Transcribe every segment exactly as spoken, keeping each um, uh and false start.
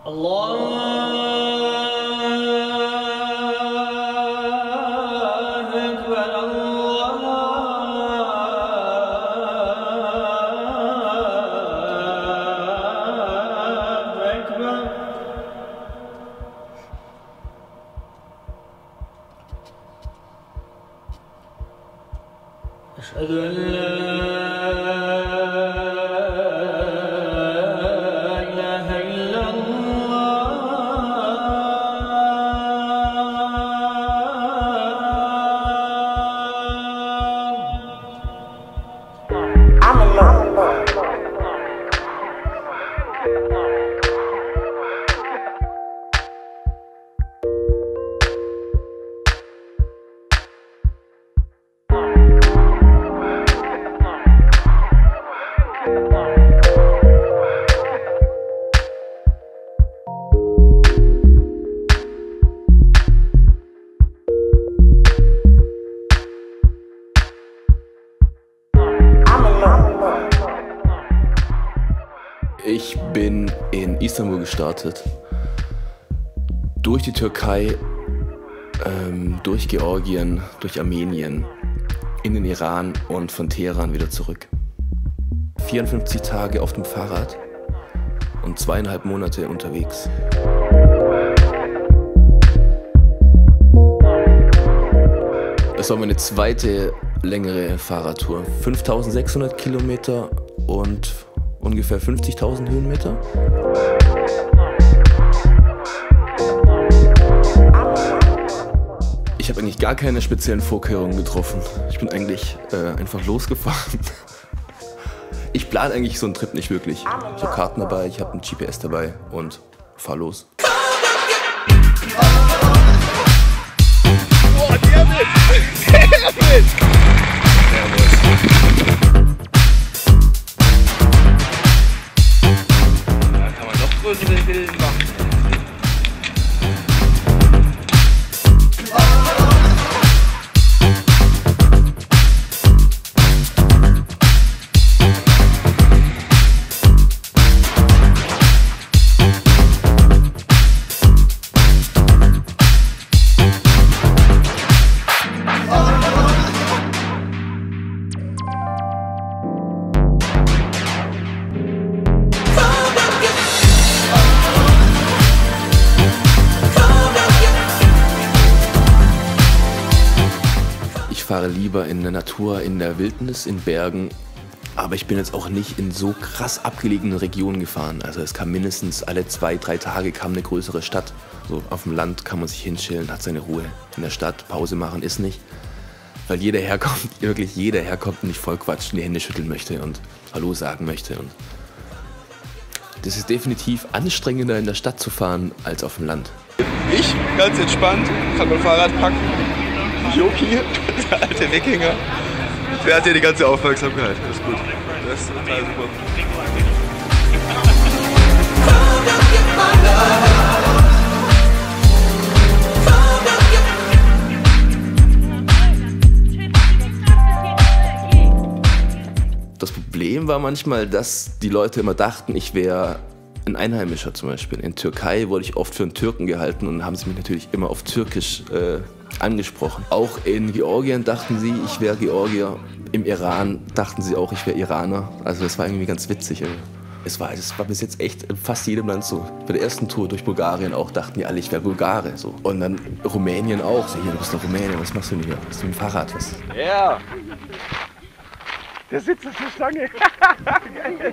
أشهد أن لا إله إلا الله. I'm alone. Ich bin in Istanbul gestartet, durch die Türkei, ähm, durch Georgien, durch Armenien, in den Iran und von Teheran wieder zurück. vierundfünfzig Tage auf dem Fahrrad und zweieinhalb Monate unterwegs. Das war meine zweite längere Fahrradtour. fünftausendsechshundert Kilometer und ungefähr fünfzigtausend Höhenmeter. Ich habe eigentlich gar keine speziellen Vorkehrungen getroffen. Ich bin eigentlich äh, einfach losgefahren. Ich plane eigentlich so einen Trip nicht wirklich. Ich habe Karten dabei, ich habe ein G P S dabei und fahr los. Boah, der mit! Der mit! Größere Bilder machen. Ich fahre lieber in der Natur, in der Wildnis, in Bergen, aber ich bin jetzt auch nicht in so krass abgelegenen Regionen gefahren. Also es kam mindestens alle zwei, drei Tage kam eine größere Stadt. So auf dem Land kann man sich hinchillen, hat seine Ruhe. In der Stadt Pause machen ist nicht, weil jeder herkommt, wirklich jeder herkommt und nicht voll quatschen, die Hände schütteln möchte und Hallo sagen möchte. Und das ist definitiv anstrengender in der Stadt zu fahren als auf dem Land. Ich, ganz entspannt, kann mein Fahrrad packen. Joki, der alte Wikinger, der hat ja die ganze Aufmerksamkeit. Das ist gut. Das ist total super. Das Problem war manchmal, dass die Leute immer dachten, ich wäre ein Einheimischer zum Beispiel. In Türkei wurde ich oft für einen Türken gehalten und haben sie mich natürlich immer auf Türkisch äh, angesprochen. Auch in Georgien dachten sie, ich wäre Georgier. Im Iran dachten sie auch, ich wäre Iraner. Also das war irgendwie ganz witzig. Es war, das war bis jetzt echt in fast jedem Land so. Bei der ersten Tour durch Bulgarien auch dachten die alle, ich wäre Bulgare. So. Und dann Rumänien auch. So, hier, du bist doch Rumänien, was machst du denn hier? Bist du mit dem Fahrrad? Was? Ja! Yeah. Der sitzt auf der Stange. Geil.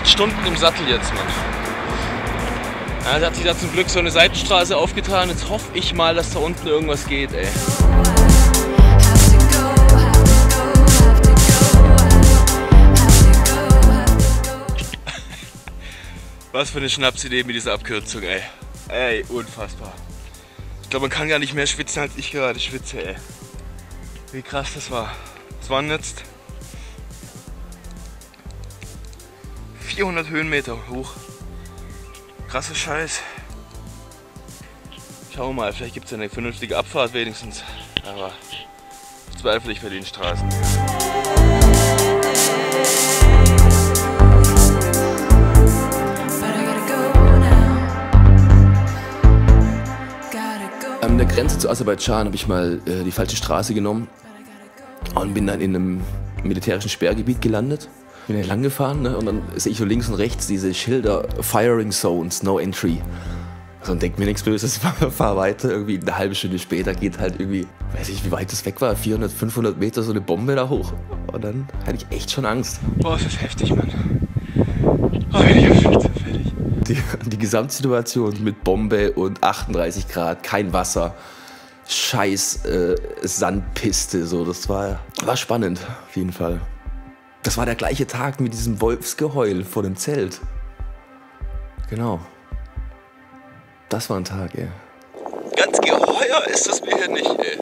acht Stunden im Sattel jetzt, Mann. Ja, da hat sich da zum Glück so eine Seitenstraße aufgetan. Jetzt hoffe ich mal, dass da unten irgendwas geht, ey. Was für eine Schnapsidee mit dieser Abkürzung, ey. Ey, unfassbar. Ich glaube, man kann gar nicht mehr schwitzen, als ich gerade schwitze, ey. Wie krass das war. Das waren jetzt vierhundert Höhenmeter hoch. Krasser Scheiß. Schauen wir mal, vielleicht gibt es eine vernünftige Abfahrt wenigstens. Aber ich zweifle ich bei den Straßen. An der Grenze zu Aserbaidschan habe ich mal äh, die falsche Straße genommen und bin dann in einem militärischen Sperrgebiet gelandet. Bin hier lang gefahren, ne? Und dann sehe ich so links und rechts diese Schilder Firing Zones, No Entry. Also und denke mir nichts Böses, fahr weiter. Irgendwie eine halbe Stunde später geht halt irgendwie, weiß ich wie weit das weg war, vierhundert, fünfhundert Meter so eine Bombe da hoch. Und dann hatte ich echt schon Angst. Boah, ist das heftig, Mann. Oh, bin ich fertig. Die, die Gesamtsituation mit Bombe und achtunddreißig Grad, kein Wasser, scheiß äh, Sandpiste, so, das war, war spannend, auf jeden Fall. Das war der gleiche Tag mit diesem Wolfsgeheul vor dem Zelt. Genau. Das war ein Tag, ey. Ganz geheuer ist das mir hier nicht, ey.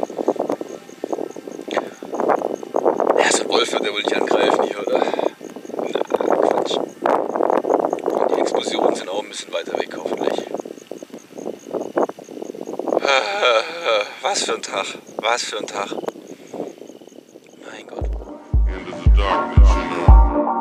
Ja, so ein Wolf wird ja wohl nicht angreifen hier, oder? Na, Quatsch. Und die Explosionen sind auch ein bisschen weiter weg, hoffentlich. Was für ein Tag. Was für ein Tag. Mein Gott. Into the darkness, you know.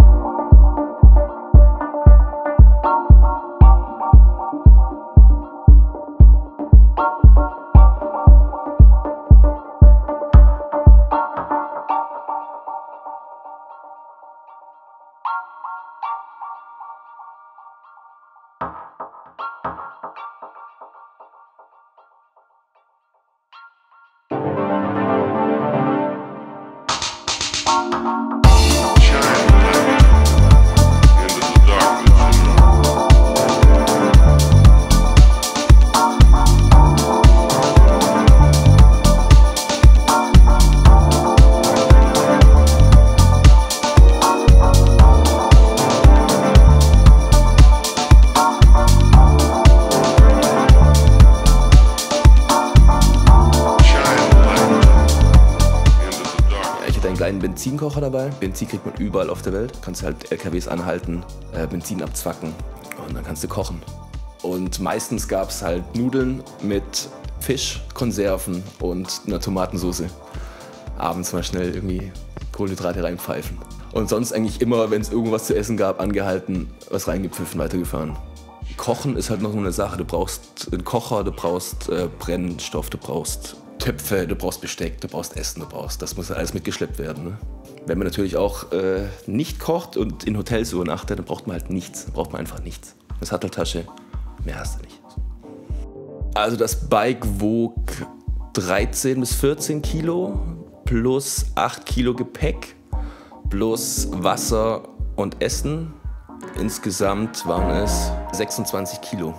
Benzinkocher dabei. Benzin kriegt man überall auf der Welt. Kannst halt L K Ws anhalten, äh, Benzin abzwacken und dann kannst du kochen. Und meistens gab es halt Nudeln mit Fisch, Konserven und einer Tomatensauce. Abends mal schnell irgendwie Kohlenhydrate reinpfeifen. Und sonst eigentlich immer, wenn es irgendwas zu essen gab, angehalten, was reingepfiffen, weitergefahren. Kochen ist halt noch so eine Sache. Du brauchst einen Kocher, du brauchst äh, Brennstoff, du brauchst Töpfe, du brauchst Besteck, du brauchst Essen, du brauchst, das muss alles mitgeschleppt werden. Ne? Wenn man natürlich auch äh, nicht kocht und in Hotels übernachtet, dann braucht man halt nichts, dann braucht man einfach nichts. Eine Satteltasche, mehr hast du nicht. Also das Bike wog dreizehn bis vierzehn Kilo plus acht Kilo Gepäck plus Wasser und Essen. Insgesamt waren es sechsundzwanzig Kilo.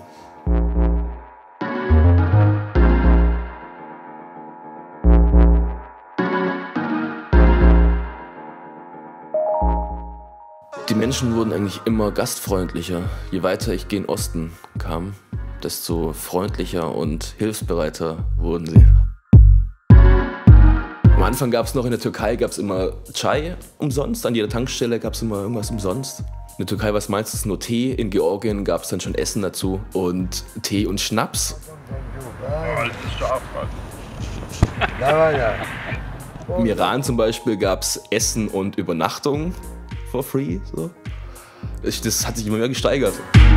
Die Menschen wurden eigentlich immer gastfreundlicher. Je weiter ich gen Osten kam, desto freundlicher und hilfsbereiter wurden sie. Am Anfang gab es noch in der Türkei gab's immer Chai umsonst, an jeder Tankstelle gab es immer irgendwas umsonst. In der Türkei war es meistens nur Tee, in Georgien gab es dann schon Essen dazu und Tee und Schnaps. Im Iran zum Beispiel gab es Essen und Übernachtung for free. So. Das hat sich immer mehr gesteigert.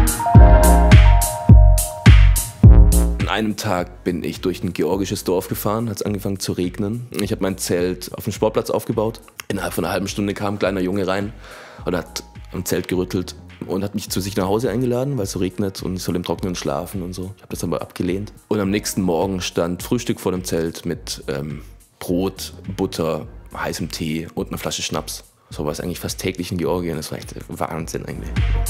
An einem Tag bin ich durch ein georgisches Dorf gefahren, hat es angefangen zu regnen. Ich habe mein Zelt auf dem Sportplatz aufgebaut. Innerhalb von einer halben Stunde kam ein kleiner Junge rein und hat am Zelt gerüttelt und hat mich zu sich nach Hause eingeladen, weil es so regnet und ich soll im Trockenen schlafen und so. Ich habe das aber abgelehnt. Und am nächsten Morgen stand Frühstück vor dem Zelt mit ähm, Brot, Butter, heißem Tee und einer Flasche Schnaps. So war es eigentlich fast täglich in Georgien. Das war echt Wahnsinn eigentlich.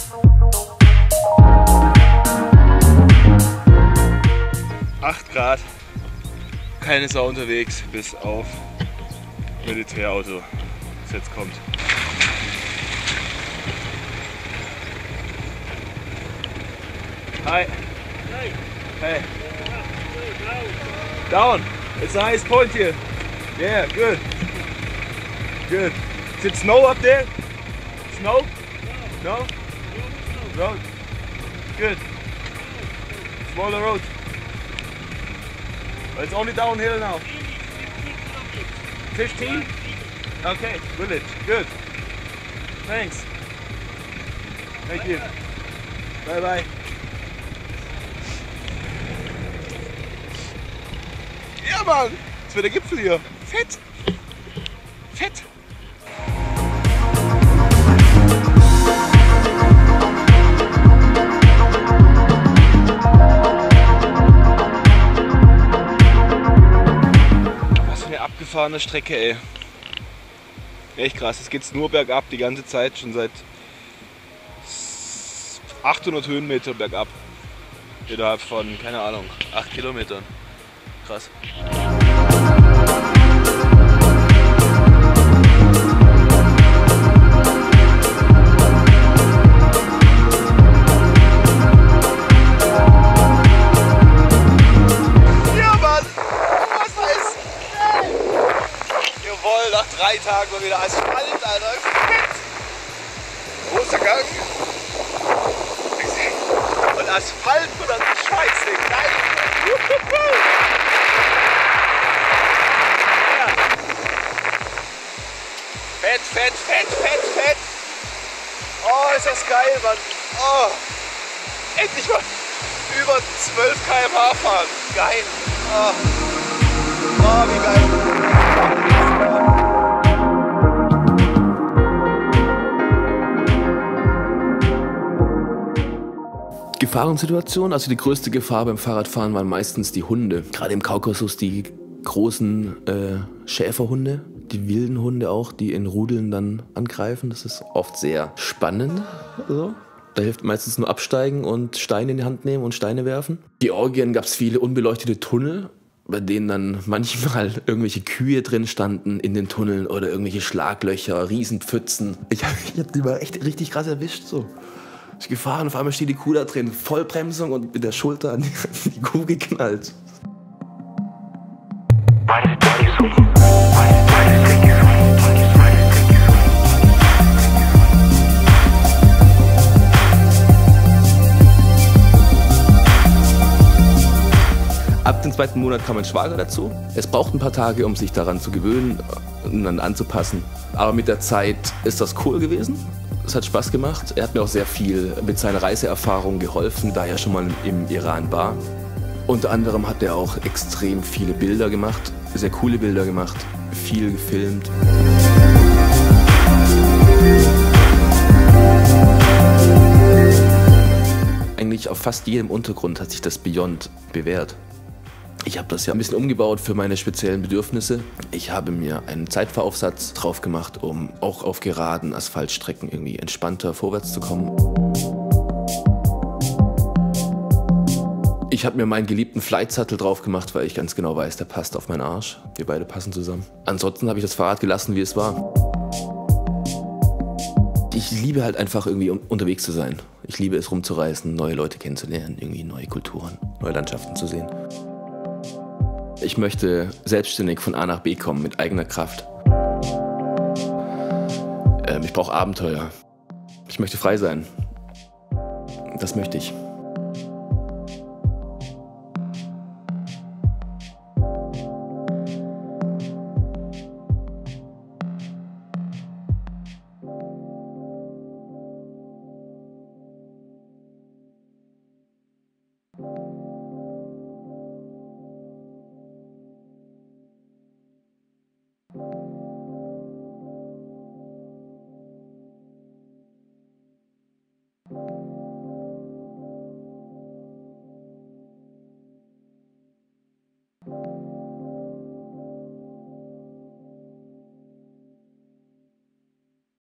acht Grad, keine Sau unterwegs, bis auf Militärauto, das jetzt kommt. Hi. Hey. Down. It's a highest point here. Yeah, good. Good. Is it snow up there? Snow? No? Road. Good. Smaller road. But it's only downhill now. fifteen? Okay, village. Good. Thanks. Thank you. Bye bye. Ja, Mann! Das wird der Gipfel hier. Fett! Fett! Was für eine abgefahrene Strecke, ey. Echt krass. Es geht nur bergab die ganze Zeit, schon seit achthundert Höhenmeter bergab. Innerhalb von, keine Ahnung, acht Kilometern. Krass. Ja, Mann! Was heißt? Jawohl, nach drei Tagen mal wieder Asphalt, Alter. Fett! Großer Gang. Und Asphalt und dann Scheiße. Geil! Fett, fett, fett, fett, fett. Oh, ist das geil, Mann. Oh, endlich mal über zwölf Kilometer pro Stunde fahren. Geil. Oh, oh wie geil. Gefahrensituation, also die größte Gefahr beim Fahrradfahren waren meistens die Hunde. Gerade im Kaukasus die großen äh, Schäferhunde. Die wilden Hunde auch, die in Rudeln dann angreifen. Das ist oft sehr spannend. Also, da hilft meistens nur absteigen und Steine in die Hand nehmen und Steine werfen. In Georgien gab es viele unbeleuchtete Tunnel, bei denen dann manchmal irgendwelche Kühe drin standen in den Tunneln oder irgendwelche Schlaglöcher, Riesenpfützen. Ich habe ich hab die mal echt richtig krass erwischt. So. Ich gefahren, auf einmal steht die Kuh da drin, Vollbremsung und mit der Schulter an die, an die Kuh geknallt. Ab dem zweiten Monat kam mein Schwager dazu. Es braucht ein paar Tage, um sich daran zu gewöhnen und dann anzupassen. Aber mit der Zeit ist das cool gewesen. Es hat Spaß gemacht. Er hat mir auch sehr viel mit seiner Reiseerfahrung geholfen, da er schon mal im Iran war. Unter anderem hat er auch extrem viele Bilder gemacht, sehr coole Bilder gemacht, viel gefilmt. Eigentlich auf fast jedem Untergrund hat sich das Beyond bewährt. Ich habe das ja ein bisschen umgebaut für meine speziellen Bedürfnisse. Ich habe mir einen Zeitfahraufsatz drauf gemacht, um auch auf geraden Asphaltstrecken irgendwie entspannter vorwärts zu kommen. Ich habe mir meinen geliebten Flightsattel drauf gemacht, weil ich ganz genau weiß, der passt auf meinen Arsch. Wir beide passen zusammen. Ansonsten habe ich das Fahrrad gelassen, wie es war. Ich liebe halt einfach irgendwie unterwegs zu sein. Ich liebe es rumzureisen, neue Leute kennenzulernen, irgendwie neue Kulturen, neue Landschaften zu sehen. Ich möchte selbstständig von A nach B kommen, mit eigener Kraft. Ähm, ich brauche Abenteuer. Ich möchte frei sein. Das möchte ich.